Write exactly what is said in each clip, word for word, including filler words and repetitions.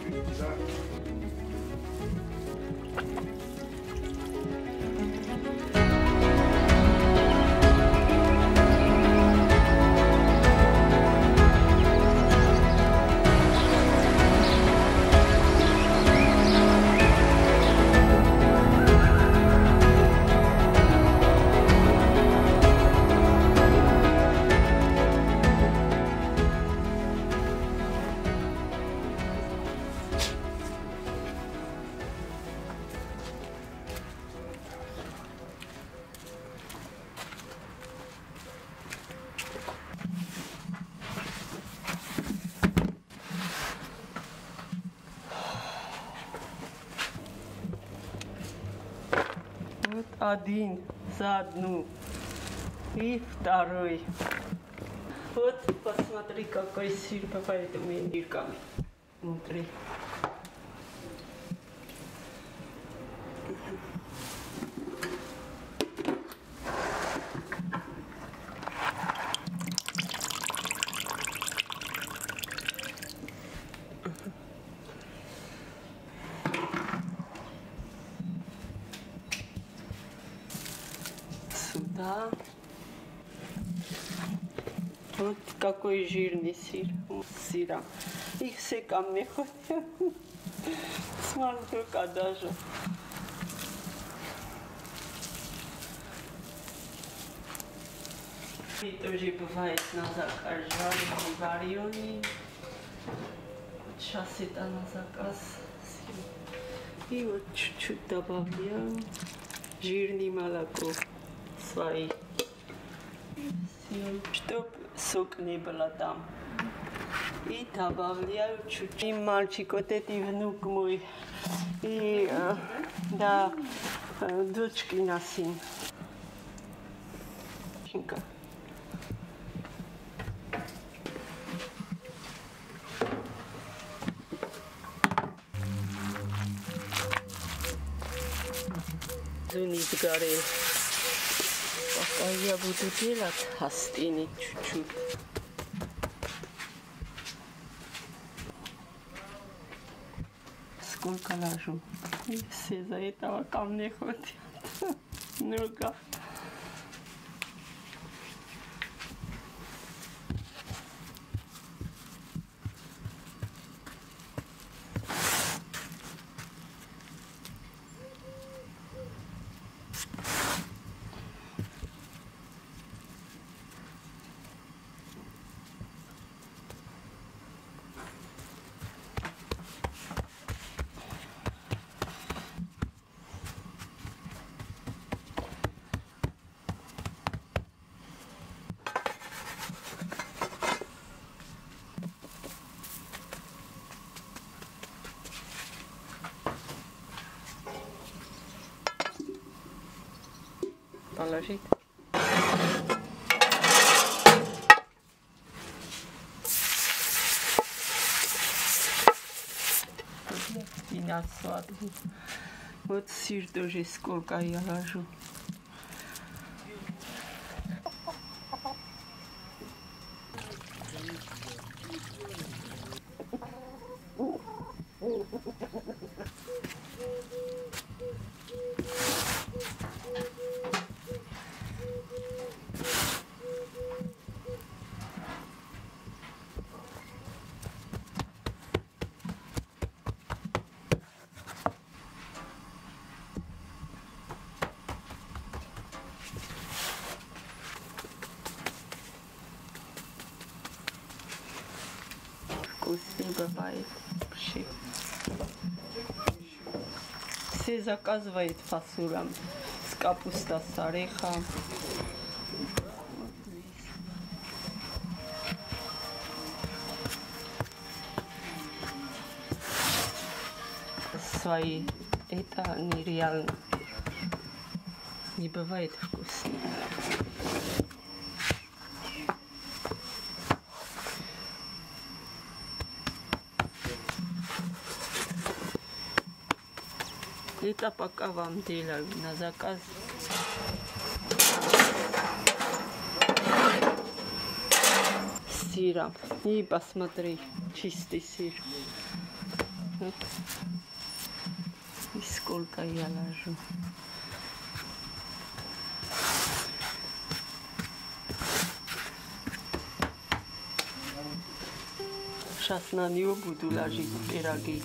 Вот один за одну. И второй. Вот посмотри, какой сыр бывает у меня дырками внутри. Сюда. Вот какой жирный сыр. Сыра. Их все ко мне ходят. Смотрю-ка даже. И тоже бывает на заказ жареный, вареный. Сейчас это на заказ. И вот чуть-чуть добавляю жирный молоко свои. Чтоб сок не было там. И добавляю чуть-чуть. И мальчик, вот это внук мой. И э, да, э, дочки на сын. Не сгорел. Пока я буду делать, остынет чуть-чуть. Сколько ложу? И все за этого ко мне ходят. Ну-ка. Положить. И на свадьбу. Вот сыр тоже сколько я ложу. Вкусный бывает. Все заказывают фасолем с капустой, с орехом. Свои. Это нереально. Не бывает вкусно. Это пока вам делаю на заказ. С сыром. И посмотри, чистый сыр. Вот. И сколько я ложу. Сейчас на нее буду ложить пироги.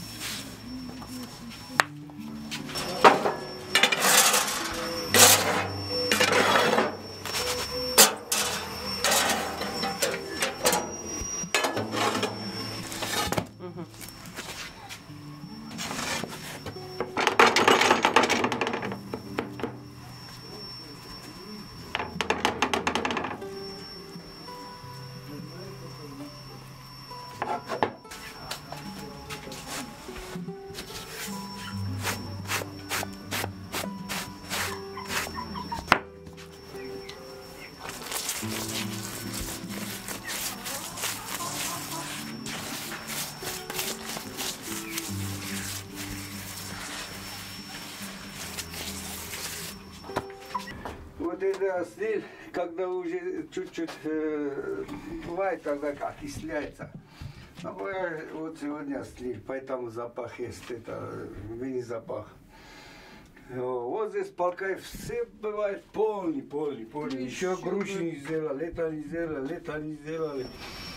Вот это стиль, когда уже чуть-чуть э, бывает, когда окисляется. Но я, вот сегодня стиль, поэтому запах есть, это мини-запах. Вот здесь полкай все бывает полный, полный, полный. Еще груши не сделали, это не сделали, это не сделали.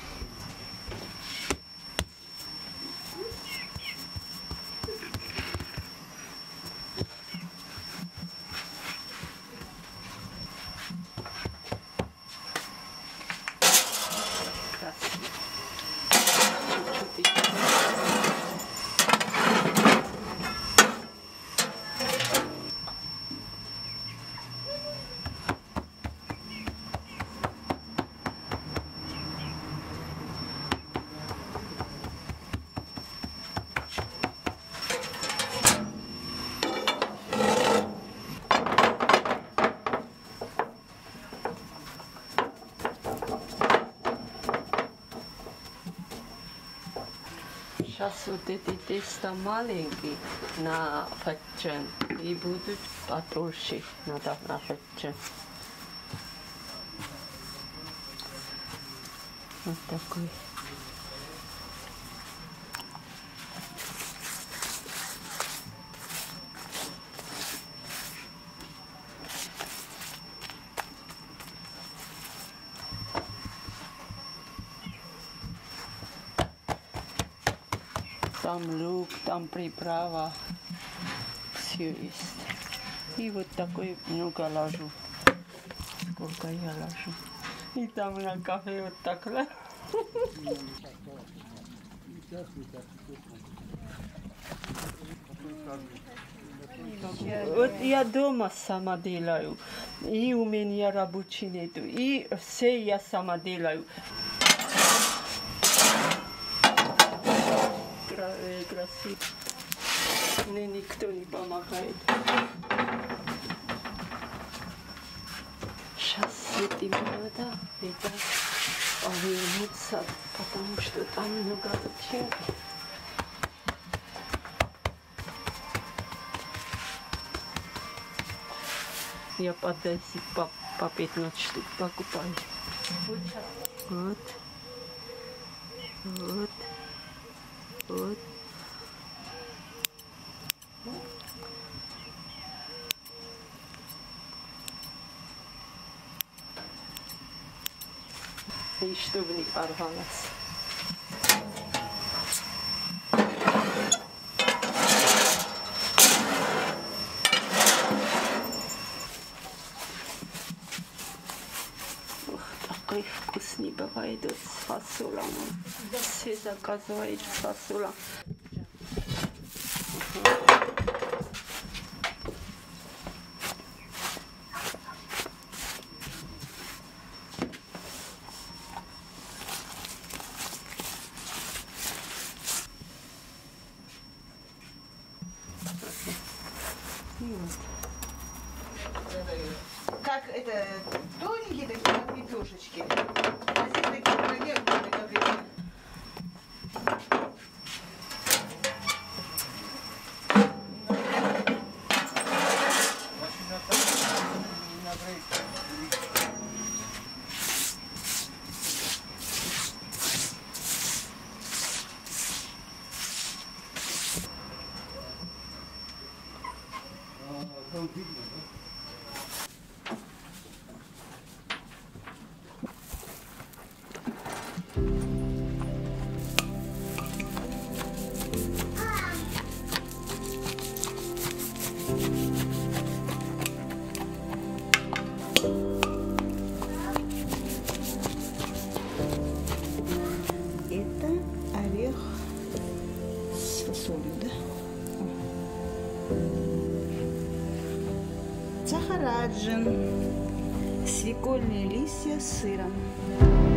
Сейчас вот эти теста маленькие на фетчен и будут потолще, надо на фетчен. Вот такой. Там лук, там приправа, все есть. И вот такой много ложу. Сколько я ложу. И там на кафе вот так ложу. Вот я дома сама делаю. И у меня рабочий нету. И все я сама делаю. Красиво. Мне никто не помогает. Сейчас с этим надо это повернуться, потому что там много начинки. Я по десять, по, по пятнадцать штук покупаю. Вот. Вот. Вот. И чтобы не порвалось. Ух, такой вкусный бывает вот с фасолем. Все заказывают с фасолем. Как это, тоненькие такие, как лепешечки. А здесь такие пироги, как это. Сахараджин, свекольные листья с сыром.